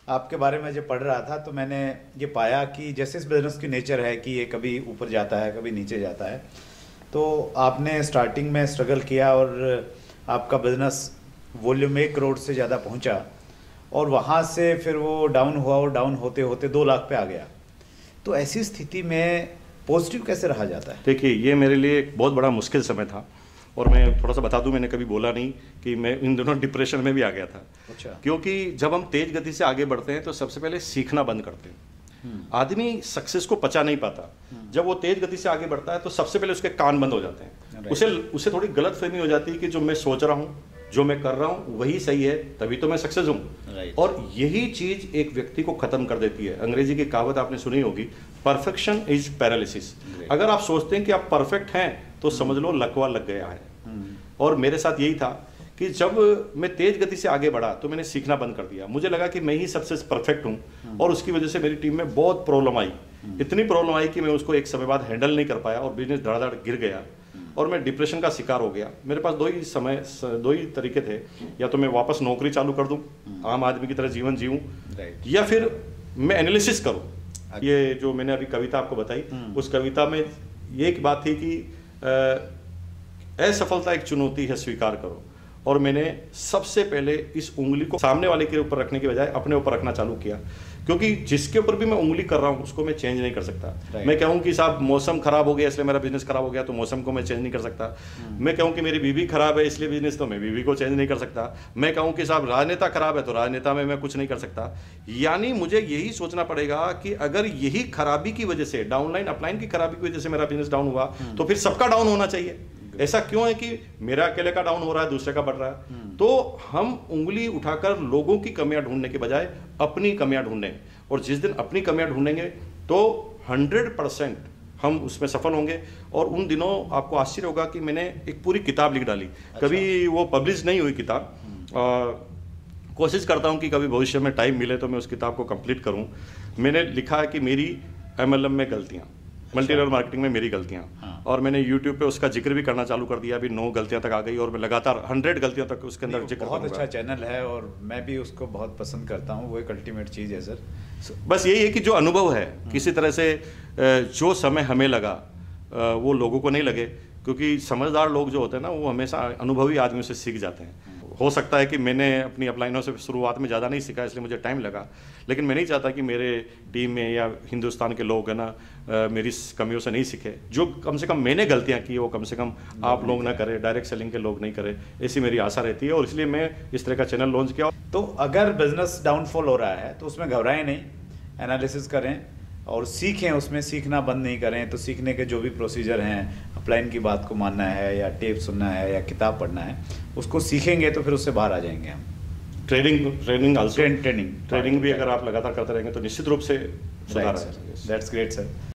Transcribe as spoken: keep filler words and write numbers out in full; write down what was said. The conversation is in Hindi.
आपके बारे में जब पढ़ रहा था तो मैंने ये पाया कि जैसे इस बिज़नेस की नेचर है कि ये कभी ऊपर जाता है कभी नीचे जाता है, तो आपने स्टार्टिंग में स्ट्रगल किया और आपका बिज़नेस वॉल्यूम एक करोड़ से ज़्यादा पहुंचा और वहाँ से फिर वो डाउन हुआ और डाउन होते होते दो लाख पे आ गया। तो ऐसी स्थिति में पॉजिटिव कैसे रहा जाता है? देखिए, ये मेरे लिए एक बहुत बड़ा मुश्किल समय था और मैं थोड़ा सा बता दूं, मैंने कभी बोला नहीं कि मैं इन दोनों डिप्रेशन में भी आ गया था। अच्छा। क्योंकि जब हम तेज गति से आगे बढ़ते हैं तो सबसे पहले सीखना बंद करते हैं। आदमी सक्सेस को पचा नहीं पाता। जब वो तेज गति से आगे बढ़ता है तो सबसे पहले उसके कान बंद हो जाते हैं। उसे उसे थोड़ी गलत फहमी हो जाती है कि जो मैं सोच रहा हूँ, जो मैं कर रहा हूँ वही सही है, तभी तो मैं सक्सेस हूँ। और यही चीज एक व्यक्ति को खत्म कर देती है। अंग्रेजी की कहावत आपने सुनी होगी, परफेक्शन इज पैरालिसिस। अगर आप सोचते हैं कि आप परफेक्ट हैं तो समझ लो लकवा लग गया है। और मेरे साथ यही था कि जब मैं तेज गति से आगे बढ़ा तो मैंने सीखना बंद कर दिया। मुझे लगा कि मैं ही सबसे परफेक्ट हूँ और उसकी वजह से मेरी टीम में बहुत प्रॉब्लम आई। इतनी प्रॉब्लम आई कि मैं उसको एक समय बाद हैंडल नहीं कर पाया और बिजनेस धड़ाधड़ गिर गया और मैं डिप्रेशन का शिकार हो गया। मेरे पास दो ही समय दो ही तरीके थे, या तो मैं वापस नौकरी चालू कर दूं, आम आदमी की तरह जीवन जीऊं, या फिर मैं एनालिसिस करूं। ये जो मैंने अभी कविता आपको बताई, उस कविता में ये एक बात थी कि असफलता एक चुनौती है, स्वीकार करो। और मैंने सबसे पहले इस उंगली को सामने वाले के ऊपर रखने के बजाय अपने ऊपर रखना चालू किया, क्योंकि जिसके ऊपर भी मैं उंगली कर रहा हूं उसको मैं चेंज नहीं कर सकता। मैं कहूं कि साहब मौसम खराब हो गया इसलिए मेरा बिजनेस खराब हो गया, तो मौसम को मैं चेंज नहीं कर सकता। मैं कहूं कि मेरी बीवी खराब है इसलिए बिजनेस, तो मैं बीवी को चेंज नहीं कर सकता। मैं कहूं कि साहब राजनेता खराब है तो राजनेता में मैं कुछ नहीं कर सकता। यानी मुझे यही सोचना पड़ेगा कि अगर यही खराबी की वजह से, डाउनलाइन अपलाइन की खराबी की वजह से मेरा बिजनेस डाउन हुआ तो फिर सबका डाउन होना चाहिए। ऐसा क्यों है कि मेरा अकेले का डाउन हो रहा है, दूसरे का बढ़ रहा है? तो हम उंगली उठाकर लोगों की कमियां ढूंढने के बजाय अपनी कमियां ढूंढें, और जिस दिन अपनी कमियां ढूंढेंगे तो हंड्रेड परसेंट हम उसमें सफल होंगे। और उन दिनों आपको आश्चर्य होगा कि मैंने एक पूरी किताब लिख डाली। अच्छा। कभी वो पब्लिश नहीं हुई किताब। कोशिश करता हूं कि कभी भविष्य में टाइम मिले तो मैं उस किताब को कंप्लीट करूं। मैंने लिखा है कि मेरी एमएलएम में गलतियां, मल्टी लेवल मार्केटिंग में मेरी गलतियां। हाँ। और मैंने यूट्यूब पे उसका जिक्र भी करना चालू कर दिया। अभी नौ गलतियां तक आ गई और मैं लगातार हंड्रेड गलतियों तक उसके अंदर जिक्र बहुत अच्छा चैनल है और मैं भी उसको बहुत पसंद करता हूं। वो एक अल्टीमेट चीज़ है सर। बस यही है कि जो अनुभव है, किसी तरह से जो समय हमें लगा वो लोगों को नहीं लगे, क्योंकि समझदार लोग जो होते हैं ना वो हमेशा अनुभवी आदमियों से सीख जाते हैं। हो सकता है कि मैंने अपनी अपलाइनों से शुरुआत में ज़्यादा नहीं सीखा इसलिए मुझे टाइम लगा, लेकिन मैं नहीं चाहता कि मेरे टीम में या हिंदुस्तान के लोग है ना मेरी कमियों से नहीं सीखे। जो कम से कम मैंने गलतियां की वो कम से कम आप लोग ना करें, डायरेक्ट सेलिंग के लोग नहीं करें, ऐसी मेरी आशा रहती है। और इसलिए मैं इस तरह का चैनल लॉन्च किया। तो अगर बिजनेस डाउनफॉल हो रहा है तो उसमें घबराएं नहीं, एनालिसिस करें और सीखें, उसमें सीखना बंद नहीं करें। तो सीखने के जो भी प्रोसीजर हैं, अपलाइन की बात को मानना है या टेप सुनना है या किताब पढ़ना है, उसको सीखेंगे तो फिर उससे बाहर आ जाएंगे हम। Training training training training training भी अगर आप लगातार करते रहेंगे तो निश्चित रूप से सुधार आएगा। That's great sir.